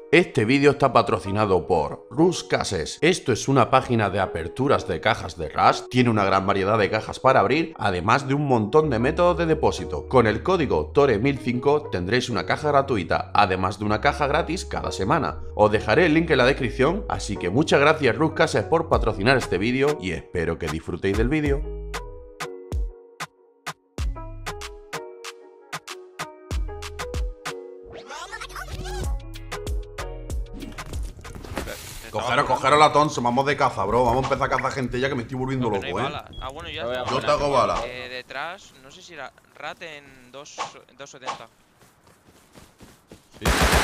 Este vídeo está patrocinado por Rust Cases. Esto es una página de aperturas de cajas de Rust, tiene una gran variedad de cajas para abrir, además de un montón de métodos de depósito. Con el código TORE1005 tendréis una caja gratuita, además de una caja gratis cada semana. Os dejaré el link en la descripción, así que muchas gracias Rust Cases por patrocinar este vídeo y espero que disfrutéis del vídeo. Cogeros la Thompson, vamos de caza, bro. Vamos a empezar a cazar gente ya que me estoy volviendo loco, Bala. Ah, bueno, ya está. Yo te hago bala. Detrás, no sé si era Rat en 270. Sí.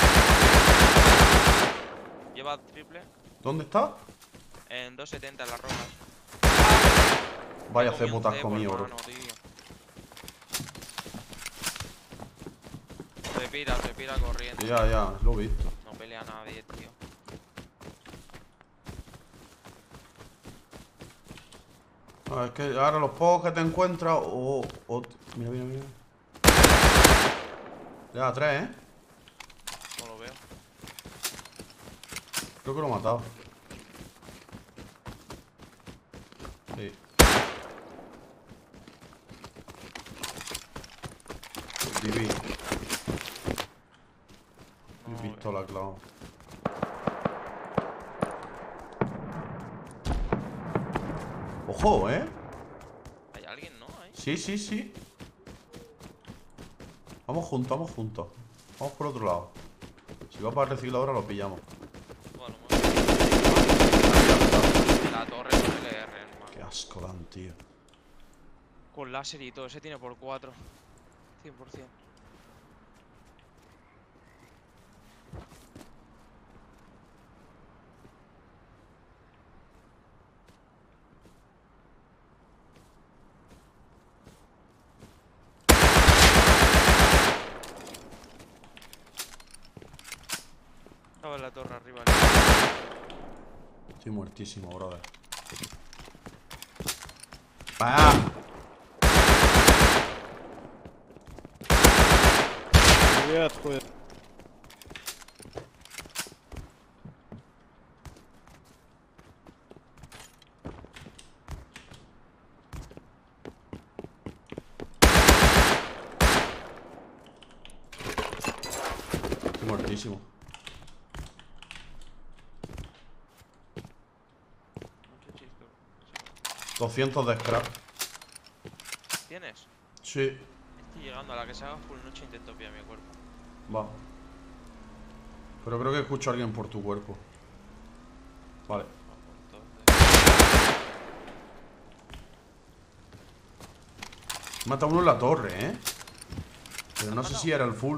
Lleva triple. ¿Dónde está? En 270 en las rocas. Vaya cebotasco mío, bro. Se pira corriendo. Ya, lo he visto. No pelea a nadie, tío. Es que ahora los pocos que te encuentras. Mira. Ya, 3, ¿eh? No lo veo. Creo que lo he matado. Sí. Divi. No, Pistola clavo. Ojo, ¿eh? ¿Hay alguien, no? ¿Ahí? Sí. Vamos juntos. Vamos por otro lado. Si va para el reciclador lo pillamos. Bueno, la torre con LR, hermano. Qué asco dan, tío. Con láser y todo, ese tiene por 4. 100%. Estaba en la torre arriba. Estoy muertísimo, brother. ¡Vaya! Joder. Estoy muertísimo. Mucho chisto. 200 de scrap. ¿Tienes? Sí. Estoy llegando a la que se haga full noche, intento pillar mi cuerpo. Va. Pero creo que escucho a alguien por tu cuerpo. Vale. Mata uno en la torre, ¿eh? Pero no sé si era el full.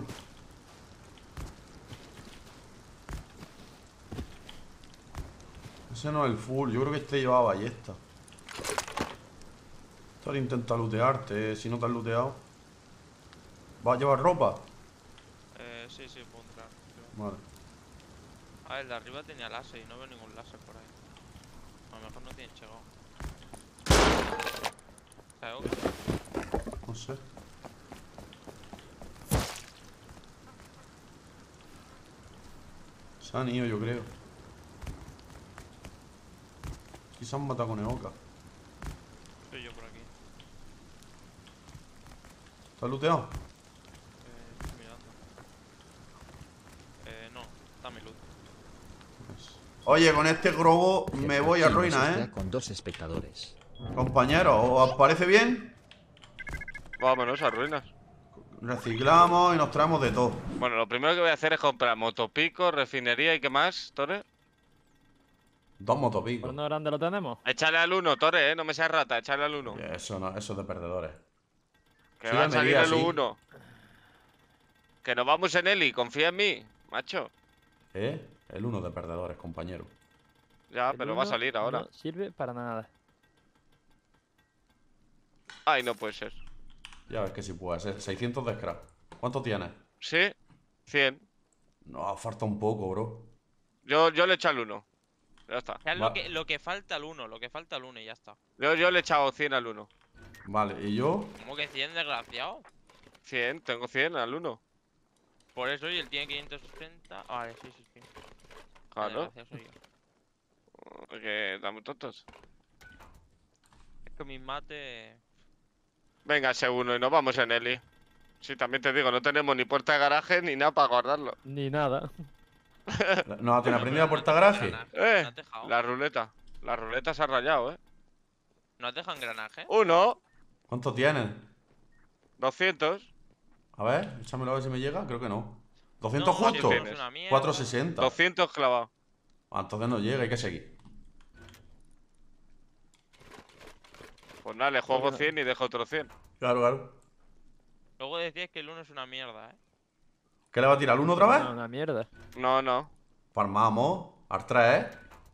Ese no es el full. Yo creo que este llevaba ballesta. Esto intenta lootearte, si no te has looteado. ¿Vas a llevar ropa? Sí, puedo entrar. Vale. A ver, el de arriba tenía láser y no veo ningún láser por ahí. A lo mejor no tiene llegado. ¿Sabes qué? No sé. Se han ido, yo creo. Quizás han matado con Eoka. Soy yo por aquí. ¿Estás looteado? Estoy mirando. No, está mi loot. Oye, con este globo me voy a ruina, ¿eh? Con 2 espectadores. Compañeros, ¿os parece bien? Vámonos a ruinas. Reciclamos y nos traemos de todo. Bueno, lo primero que voy a hacer es comprar motopico, refinería y qué más, Tore. 2 motopicos. ¿Por no grande lo tenemos? Échale al 1, Tore, no me seas rata, échale al 1. Eso no, eso es de perdedores. Que Sí, va a me salir guía, el sí. 1. Que nos vamos en Eli, confía en mí, macho. El 1 de perdedores, compañero. Ya, El pero va a uno salir ahora. No sirve para nada. Ay, no puede ser. Ya ves que sí puede ser. 600 de scrap. ¿Cuánto tienes? ¿Sí? 100. No, falta un poco, bro. Yo le he echado al 1. Ya está. Ya es lo que falta al 1, y ya está. Yo le he echado 100 al 1. Vale, ¿y yo? ¿Cómo que 100, desgraciado? 100, tengo 100 al 1. Por eso, y él tiene 560. Vale, sí, sí, sí. Claro. Gracias, soy yo. Que estamos tontos. Es que mis mates. Venga, ese uno y nos vamos en Eli. Sí, también te digo, no tenemos ni puerta de garaje ni nada para guardarlo. Ni nada. ¿No tiene aprendido la puerta de garaje? ¿No has dejado? La ruleta. La ruleta se ha rayado, ¿No has dejado engranaje? Uno, ¿Cuánto tienes? 200, A ver, échamelo a ver si me llega. Creo que no. ¿200 No, justo? si es una mierda. 460. 200 clavados. Ah, entonces no llega, hay que seguir. Pues nada, le juego 100 y dejo otro 100. Claro, claro. Luego decías que el 1 es una mierda, ¿Qué le va a tirar al 1 otra vez? No, una mierda. No, no. Farmamos. Al 3.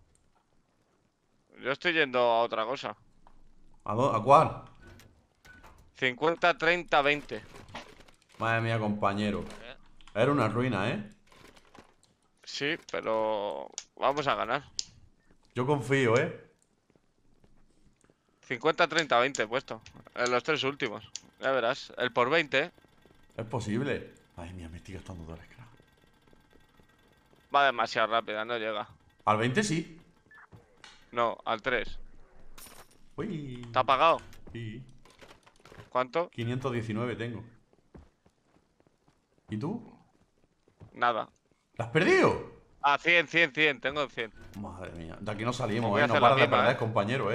Yo estoy yendo a otra cosa. ¿A cuál? 50, 30, 20. Madre mía, compañero. Era una ruina, ¿eh? Sí, pero vamos a ganar. Yo confío, ¿eh? 50, 30, 20 he puesto. En los tres últimos. Ya verás. El por 20, Es posible. Madre mía, me estoy gastando dólares, carajo. va demasiado rápida, no llega. Al 20 sí. No, al 3. Uy. ¿Está apagado? Sí. ¿Cuánto? 519 tengo. ¿Y tú? Nada. ¿La has perdido? Ah, 100, 100, 100. Tengo 100. Madre mía. De aquí no Pues salimos, voy a No hacer la paras de misma, perder, compañero,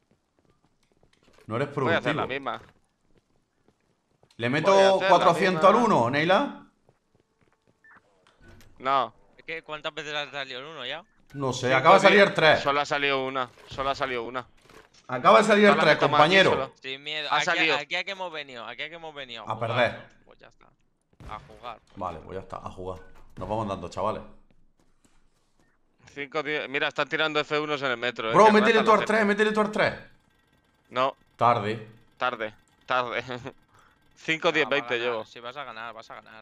No eres Voy a productivo. hacer la misma. ¿Le Voy a meto hacer 400 la al misma. 1, Neila? No. Es que ¿cuántas veces has salido el 1 ya? No sé, acaba de salir el 3. Solo ha salido una. Solo ha salido una. Acaba de salir el No la 3, meto más aquí compañero. solo. Sin miedo. Ha Aquí, salido. aquí a que hemos venido. Aquí a que hemos venido. A jugar, perder. ¿no? Pues ya está. A jugar. Vale, pues ya está, a jugar. Nos vamos dando, chavales. 5, 10. Mira, están tirando F1s en el metro. Bro, Qué métele rata tú la al 3, gente. métele tú al 3. No, Tarde. tarde. Tarde. 5, 10, Ah, va a 20 ganar. llevo. Si vas a ganar, vas a ganar.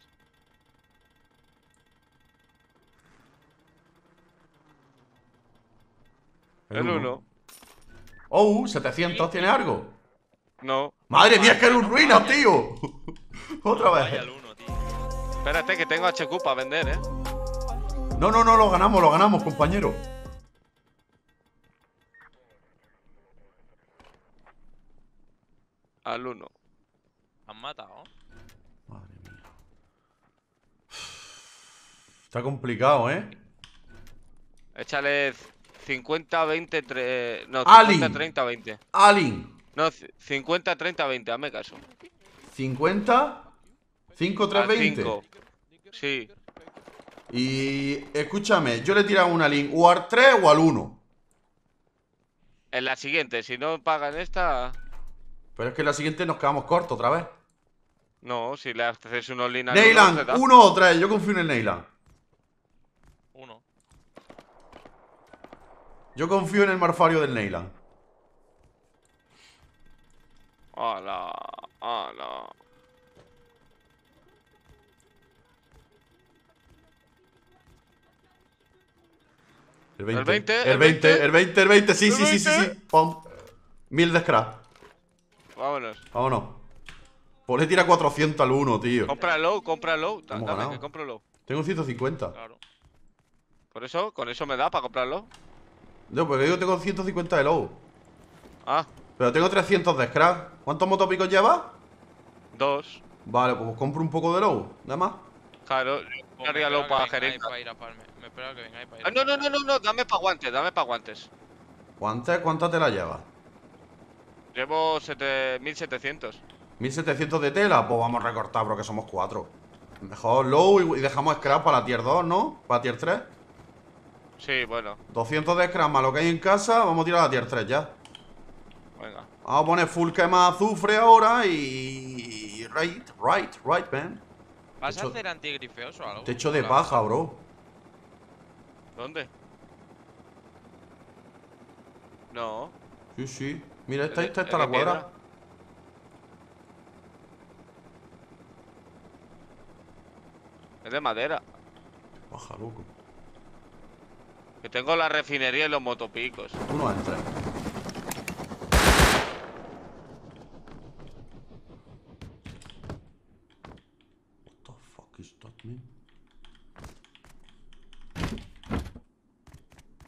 El 1. Oh, 700, ¿tiene algo? No. Madre mía, es que era un ruina, tío. Otra Vaya vez. el 1, tío. Espérate, que tengo HQ para vender, No, lo ganamos, compañero. Al 1. Han matado. Madre mía. Está complicado, Échale 50, 20, 3. No, Ali. 50, 30, 20. Alin. No, 50, 30, 20. Hazme caso. 50. 5, 3, Al 20. 5. Sí. Y escúchame, yo le he tirado una link o al 3 o al 1. En la siguiente, si no pagan esta. Pero es que en la siguiente nos quedamos cortos otra vez. No, si le haces unos líneas. Neyland, 1 o 3, yo confío en el Neyland. 1. Yo confío en el Marfario del Neyland. Hola, hola. El 20. El 20, El 20, el 20, el 20. Sí, El sí, sí, sí, 20. sí. Pum. 1000 de scrap. Vámonos. Vámonos. Pues le tira 400 al 1, tío. Cómpralo, cómpralo. Hemos Dame, ganado. que cómpralo. Tengo 150. Claro. Por eso, con eso me da para comprarlo. No, porque yo tengo 150 de low. Ah, Pero tengo 300 de scrap. ¿Cuántos motopicos llevas? 2. Vale, pues compro un poco de low. Nada más. Claro, Pues haría lo para para jeringa. ir a Palme. Me espero que vengáis para ir Ah, no, no, no, no, no, dame para guantes, dame para guantes. ¿Cuántas te la llevas? Llevo 1700. 1700 de tela. Pues vamos a recortar, bro, que somos 4. Mejor low y dejamos scrap para la tier 2, ¿no? Para tier 3. Sí, bueno, 200 de scrap más lo que hay en casa. Vamos a tirar a la tier 3 ya. venga. Vamos a poner full quema azufre ahora y... Right, man. ¿Vas a Techo- hacer antigrifeos o algo? Techo de Hola. paja, bro. ¿Dónde? No. Sí, sí. Mira, esta ¿Es está de la qué cuadra. piedra? Es de madera. Paja, loco. Que tengo la refinería y los motopicos. Tú no entras. What the fuck is that, man?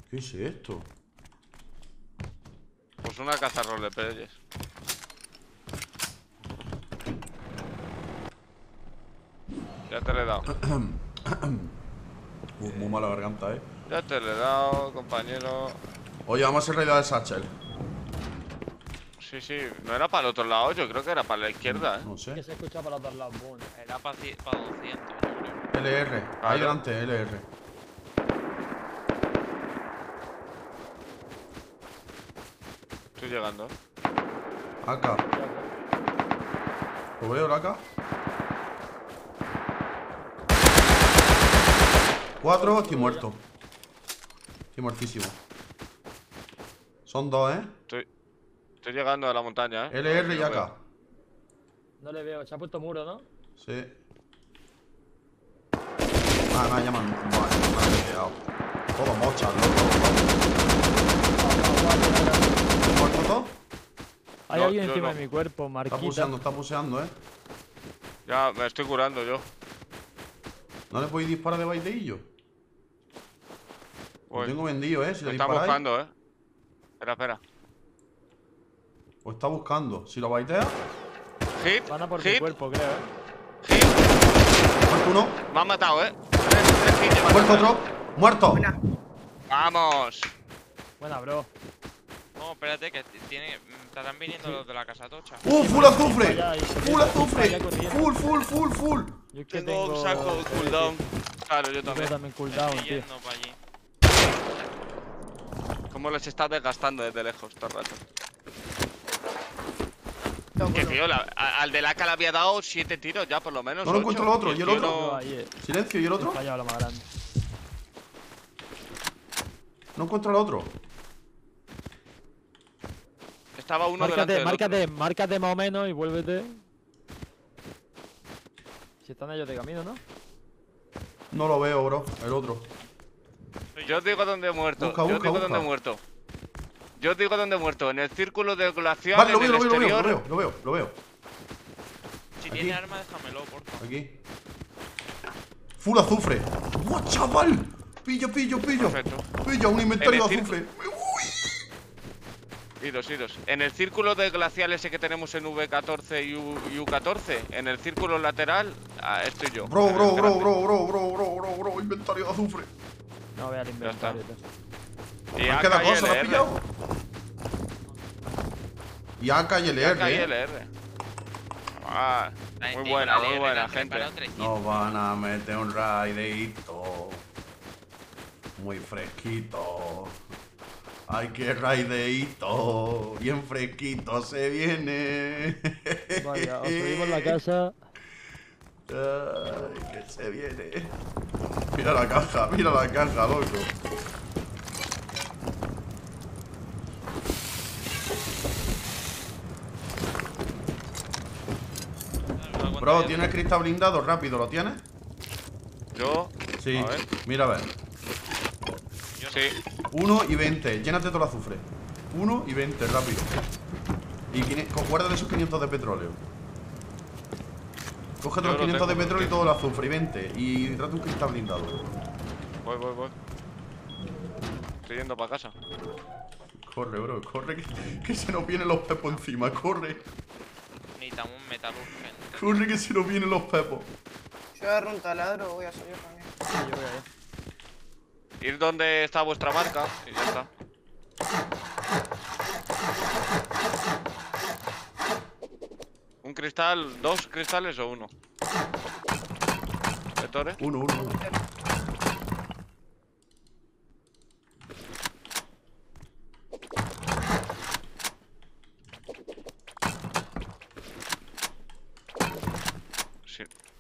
¿Qué es esto? Pues una caza roleplayers. Ya te le he dado. Muy mala garganta, Ya te le he dado, compañero. Oye, vamos a hacer realidad de Satchel. Sí, sí. No era para el otro lado, yo creo que era para la izquierda, No Que sé. se escucha para los dos lados. Bueno. Era para 200, yo creo. LR. Ahí delante, LR. Estoy llegando. Acá. ¿Lo veo, acá? 4, estoy muerto. Estoy muertísimo. Son 2, Estoy llegando a la montaña, LR y acá. No le veo. Se ha puesto muro, ¿no? Sí. Ah, ya me han quedado. Todo mochas, loco. ¿Muerto todo? Hay No, alguien yo encima no. de mi cuerpo, Está Marquita. puseando, Ya me estoy curando yo. ¿No le podéis disparar de baileillo? Lo Voy. tengo vendido, si Me le está disparáis. buscando, Espera. O está buscando. Si lo baitea, Hit. Van a por mi Hit. cuerpo, creo, Hit. muerto uno. Me han matado, Tres hits llevan. Muerto otro. Muerto. Vamos. Buena, bro. No, espérate, que estarán viniendo los de la casa tocha. Full azufre. Vaya, y Full azufre. vaya corriendo. Full. Yo es que Tengo un saco de cooldown. Claro, yo Tengo también. también cooldown, Estoy tío. yendo para allí. Cómo les está desgastando desde lejos todo el rato. Que tío, al del AK le había dado 7 tiros ya por lo menos. No lo 8. encuentro el otro, ¿y el tío otro? Yo no- ahí, Silencio. ¿Y el he otro? fallado la más grande. No encuentro al otro. Estaba uno delante del otro. Márcate más o menos y vuélvete. Si están ellos de camino, ¿no? No lo veo, bro. El otro. Yo os digo dónde he muerto. Busca, Yo os busca, digo dónde he busca. muerto. Yo os digo dónde he muerto. En el círculo de glacial, Vale, lo en el veo. exterior. Lo veo. Si Aquí. tiene arma, déjamelo, porfa. Aquí. Full azufre. ¡Buah, chaval! Pillo. Perfecto. Pilla un inventario En de el azufre. Idos. En el círculo de glacial ese que tenemos en V14 y U14, en el círculo lateral, estoy yo. Bro. En el grande. Inventario de azufre. No vea el inventario. tío. Y ¿Has AK quedado y cosa? ¿Lo has LR. pillado? Y AK y Y LR, AK y LR. Ah, muy buena, gente. Nos van a meter un raideito. Muy fresquito. Ay, qué raideito. Bien fresquito se viene. Vaya, os subimos la casa. Ay, que se viene. Mira la caja, loco. Bro, ¿tienes cristal blindado? Rápido, ¿lo tienes? Yo. Sí. A ver. Mira, a ver. Sí. 1 y 20. Llénate todo el azufre. 1 y 20, rápido. Y guárdale esos 500 de petróleo. Cógete Yo los lo 500 de tengo, petróleo y todo el azufre y 20. Y trate un cristal blindado. Voy. Estoy yendo para casa. Corre, bro, corre, que se nos vienen los pepos encima. Corre, Necesitamos un metal urgente. corre, que se nos vienen los pepos. Yo agarro un taladro, voy a salir también. Sí, yo voy ahí. Ir donde está vuestra marca y ya está. ¿Un cristal, 2 cristales o 1? ¿Vetores? 1. Sí.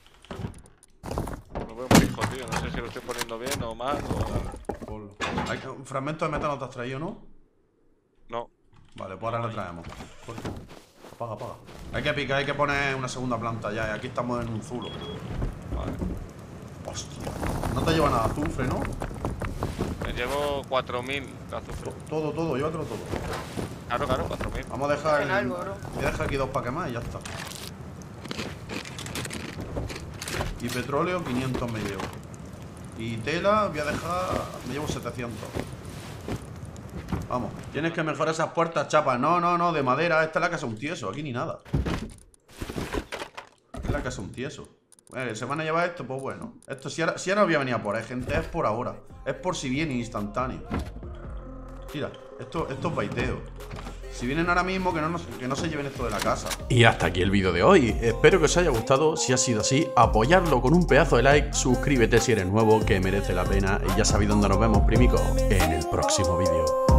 Lo veo muy hijo, tío. No sé si lo estoy poniendo bien o mal o... Un fragmento de metal no te has traído, ¿no? No. Vale, pues ahora lo traemos. Corta. Apaga. Hay que picar, hay que poner una segunda planta ya. Y aquí estamos en un zulo. Vale. Hostia. No te lleva nada de azufre, ¿no? Me llevo 4000 de azufre. Todo, llévatelo todo. Claro, 4000. Vamos a dejar. En algo, bro. Voy a dejar aquí 2 paquetes más y ya está. Y petróleo, 500 me llevo. Y tela, voy a dejar. Me llevo 700. Vamos. Tienes que mejorar esas puertas, chapa. No, de madera. Esta es la casa de un tieso. Aquí ni nada. Es la casa de un tieso. ¿Se van a llevar esto? Pues bueno. Esto, si ahora voy a venir a por ahí, gente, es por ahora. Es por si viene instantáneo. Mira, esto es baiteo. Si vienen ahora mismo, que no se lleven esto de la casa. Y hasta aquí el vídeo de hoy. Espero que os haya gustado. Si ha sido así, apoyarlo con un pedazo de like. Suscríbete si eres nuevo, que merece la pena. Y ya sabéis dónde nos vemos, primico, en el próximo vídeo.